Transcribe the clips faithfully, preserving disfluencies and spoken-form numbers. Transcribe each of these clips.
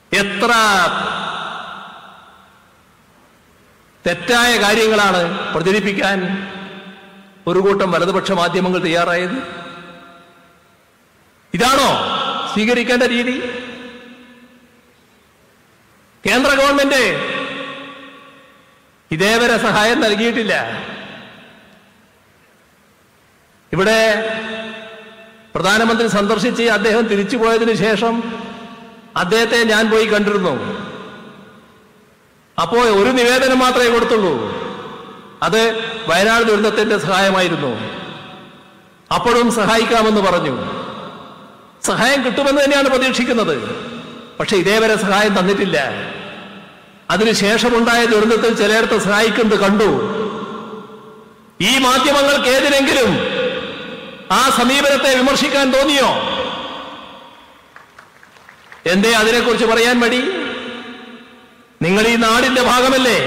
എത്ര തെറ്റായ കാര്യങ്ങളാണ് പ്രചരിപ്പിക്കാൻ ഒരു കൂട്ടം വലതുപക്ഷ മാധ്യമങ്ങൾ തയ്യാറായത്? ഇതാണോ സ്വീകരിക്കേണ്ട രീതി? കേന്ദ്ര ഗവൺമെന്റ് ഇതേവരെ സഹായം നൽകിയിട്ടില്ല. ഇവിടെ പ്രധാനമന്ത്രി സന്ദർശിച്ച് അദ്ദേഹം തിരിച്ചുപോയതിനു ശേഷം അദ്ദേഹത്തെ ഞാൻ പോയി കണ്ടിരുന്നു. അപ്പോൾ ഒരു നിവേദനം മാത്രമേ കൊടുത്തുള്ളൂ. അത് വയനാട് ദുരന്തത്തിന്റെ സഹായമായിരുന്നു. അപ്പോഴും സഹായിക്കാമെന്ന് പറഞ്ഞു. സഹായം കിട്ടുമെന്ന് തന്നെയാണ് പ്രതീക്ഷിക്കുന്നത്. പക്ഷെ ഇതേവരെ സഹായം തന്നിട്ടില്ല. അതിനുശേഷമുണ്ടായ ദുരന്തത്തിൽ ചിലയിടത്ത് സഹായിക്കുന്നത് കണ്ടു. ഈ മാധ്യമങ്ങൾക്ക് ഏതിനെങ്കിലും ആ സമീപനത്തെ വിമർശിക്കാൻ തോന്നിയോ? എന്തേ അതിനെക്കുറിച്ച് പറയാൻ മടി? നിങ്ങൾ ഈ നാടിന്റെ ഭാഗമല്ലേ?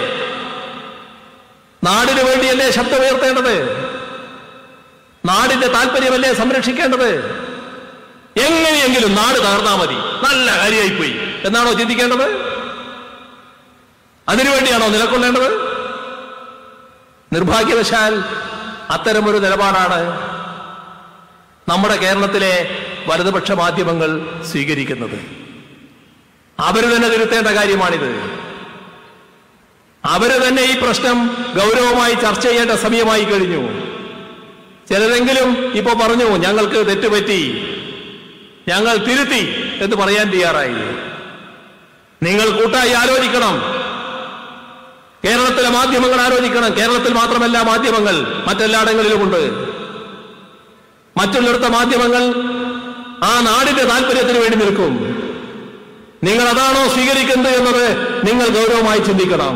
നാടിനു വേണ്ടിയല്ലേ ശബ്ദമുയർത്തേണ്ടത്? നാടിന്റെ താല്പര്യമല്ലേ സംരക്ഷിക്കേണ്ടത്? എങ്ങനെയെങ്കിലും നാട് തകർന്നാ മതി, നല്ല കാര്യമായിപ്പോയി എന്നാണോ ചിന്തിക്കേണ്ടത്? അതിനുവേണ്ടിയാണോ നിലകൊള്ളേണ്ടത്? നിർഭാഗ്യവശാൽ അത്തരമൊരു നിലപാടാണ് നമ്മുടെ കേരളത്തിലെ വലതുപക്ഷ മാധ്യമങ്ങൾ സ്വീകരിക്കുന്നത്. അവര് തന്നെ തിരുത്തേണ്ട കാര്യമാണിത്. അവര് തന്നെ ഈ പ്രശ്നം ഗൗരവമായി ചർച്ച ചെയ്യേണ്ട സമയമായി കഴിഞ്ഞു. ചിലരെങ്കിലും ഇപ്പോ പറഞ്ഞു ഞങ്ങൾക്ക് തെറ്റുപറ്റി, ഞങ്ങൾ തിരുത്തി എന്ന് പറയാൻ തയ്യാറായി. നിങ്ങൾ കൂട്ടായി ആലോചിക്കണം. കേരളത്തിലെ മാധ്യമങ്ങൾ ആലോചിക്കണം. കേരളത്തിൽ മാത്രമല്ല മാധ്യമങ്ങൾ, മറ്റെല്ലായിടങ്ങളിലുമുണ്ട്. മറ്റുള്ളിടത്ത മാധ്യമങ്ങൾ ആ നാടിന്റെ താല്പര്യത്തിന് വേണ്ടി നിൽക്കും. നിങ്ങൾ അതാണോ സ്വീകരിക്കുന്നത് എന്നത് നിങ്ങൾ ഗൗരവമായി ചിന്തിക്കണം.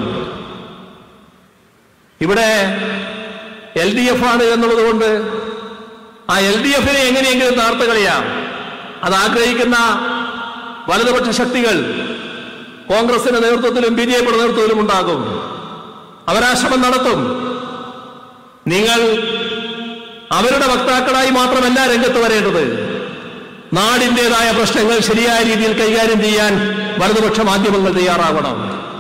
ഇവിടെ എൽ ഡി എഫ് ആണ് എന്നുള്ളത് കൊണ്ട് ആ എൽ ഡി എഫിനെ എങ്ങനെയെങ്കിലും താർത്ത് കളയാം. അത് ആഗ്രഹിക്കുന്ന വലതുപക്ഷ ശക്തികൾ കോൺഗ്രസിന്റെ നേതൃത്വത്തിലും ബി ജെ പിയുടെ നേതൃത്വത്തിലും ഉണ്ടാകും. അവരാശ്രമം നടത്തും. നിങ്ങൾ അവരുടെ വക്താക്കളായി മാത്രമല്ല രംഗത്ത് വരേണ്ടത്. നാടിൻ്റെതായ പ്രശ്നങ്ങൾ ശരിയായ രീതിയിൽ കൈകാര്യം ചെയ്യാൻ വലതുപക്ഷ മാധ്യമങ്ങൾ തയ്യാറാവണം.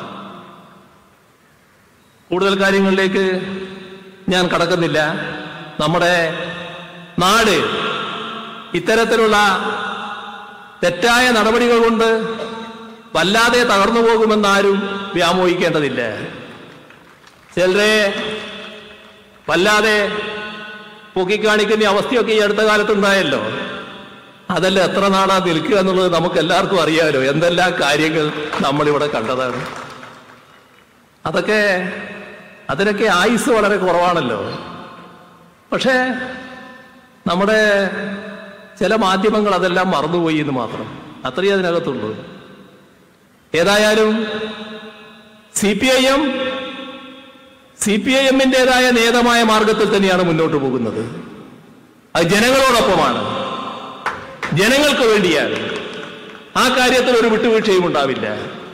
കൂടുതൽ കാര്യങ്ങളിലേക്ക് ഞാൻ കടക്കുന്നില്ല. നമ്മുടെ നാട് ഇത്തരത്തിലുള്ള തെറ്റായ നടപടികൾ കൊണ്ട് വല്ലാതെ തകർന്നു പോകുമെന്നാരും വ്യാമോഹിക്കേണ്ടതില്ല. ചിലരെ വല്ലാതെ പൊക്കിക്കാണിക്കുന്ന അവസ്ഥയൊക്കെ ഈ അടുത്ത കാലത്തുണ്ടായല്ലോ. അതല്ല എത്ര നാളാ നിൽക്കുക എന്നുള്ളത് നമുക്ക് എല്ലാവർക്കും അറിയാമല്ലോ. എന്തെല്ലാം കാര്യങ്ങൾ നമ്മളിവിടെ കണ്ടതാണ്. അതൊക്കെ അതിനൊക്കെ ആയുസ് വളരെ കുറവാണല്ലോ. പക്ഷേ നമ്മുടെ ചില മാധ്യമങ്ങൾ അതെല്ലാം മറന്നുപോയി എന്ന് മാത്രം, അത്രയേ അതിനകത്തുള്ളൂ. ഏതായാലും C P I M C P I എമ്മിൻ്റെതായ നേതമായ മാർഗത്തിൽ തന്നെയാണ് മുന്നോട്ട് പോകുന്നത്. അത് ജനങ്ങളോടൊപ്പമാണ്, ജനങ്ങൾക്ക് വേണ്ടിയാണ്. ആ കാര്യത്തിൽ ഒരു വിട്ടുവീഴ്ചയും ഉണ്ടാവില്ല.